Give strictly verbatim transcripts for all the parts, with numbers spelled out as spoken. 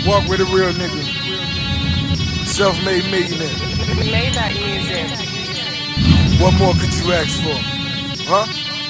Walk with a real nigga. Self-made millionaire. We made that music. What more could you ask for? Huh?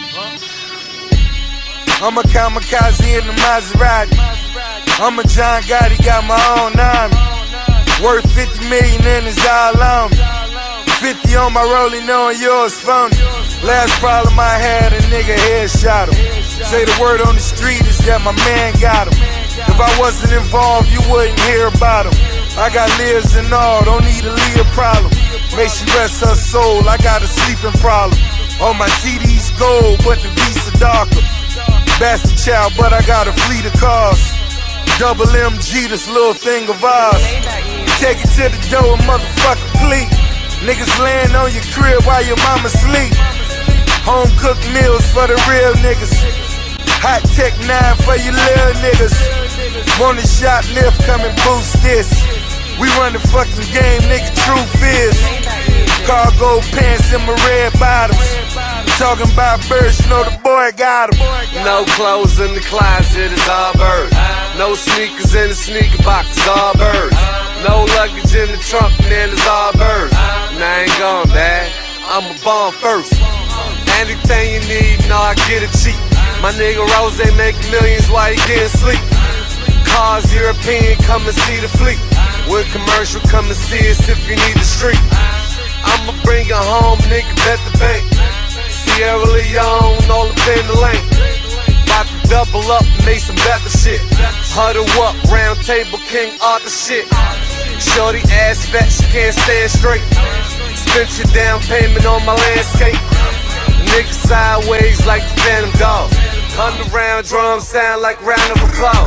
I'm a kamikaze in the Maserati. I'm a John Gotti, got my own army. Worth fifty million and it's all on me. fifty on my rolling, knowing yours phony. Last problem I had, a nigga headshot him. Say the word on the street is that my man got him. If I wasn't involved, you wouldn't hear about him. I got Liz and all, don't need a Leah problem. Make she rest her soul, I got a sleeping problem. All my C Ds gold, but the Visa darker. Bastard child, but I got a fleet of cars. Double M G, this little thing of ours. Take it to the door and motherfucker please. Niggas laying on your crib while your mama sleep. Home cooked meals for the real niggas. Hot Tech nine for you little niggas. Want a shoplift, come and boost this. We run the fucking game, nigga, truth is. Cargo pants in my red bottoms. Talking about birds, you know the boy got them. No clothes in the closet, it's all birds. No sneakers in the sneaker box, it's all birds. No luggage in the trunk, man, it's all birds. And I ain't gone bad, I'm a bomb first. Anything you need, no, I get it cheap. My nigga Rose making millions while he getting sleep. Cars European, come and see the fleet. With commercial, come and see us if you need the street. I'ma bring it home, nigga, bet the bank. Sierra Leone, all up in the lane. About to double up, make some better shit. Huddle up, round table, King Arthur shit. Shorty ass fat, she can't stand straight. Spent your down payment on my landscape. Nigga sideways like the Phantom Dog. Hundred round drums sound like round of applause.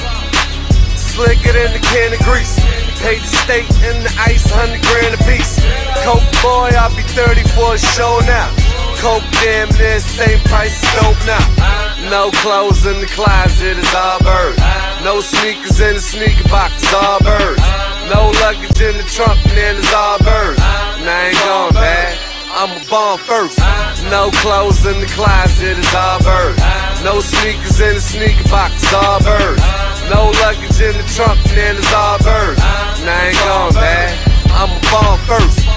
Slicker than the can of grease. Paid the state in the ice, hundred grand a piece. Coke boy, I'll be thirty for a show now. Coke damn near same price as dope now. No clothes in the closet, it's all birds. No sneakers in the sneaker box, it's all birds. No luggage in the trunk, man, it's all birds. And I ain't gone bad, I'm a bomb first. No clothes in the closet, it's all birds. No sneakers in the sneaker box, it's all birds. No luggage in the trunk, man, it's all birds. And I ain't gone bad, I'm a bomb first.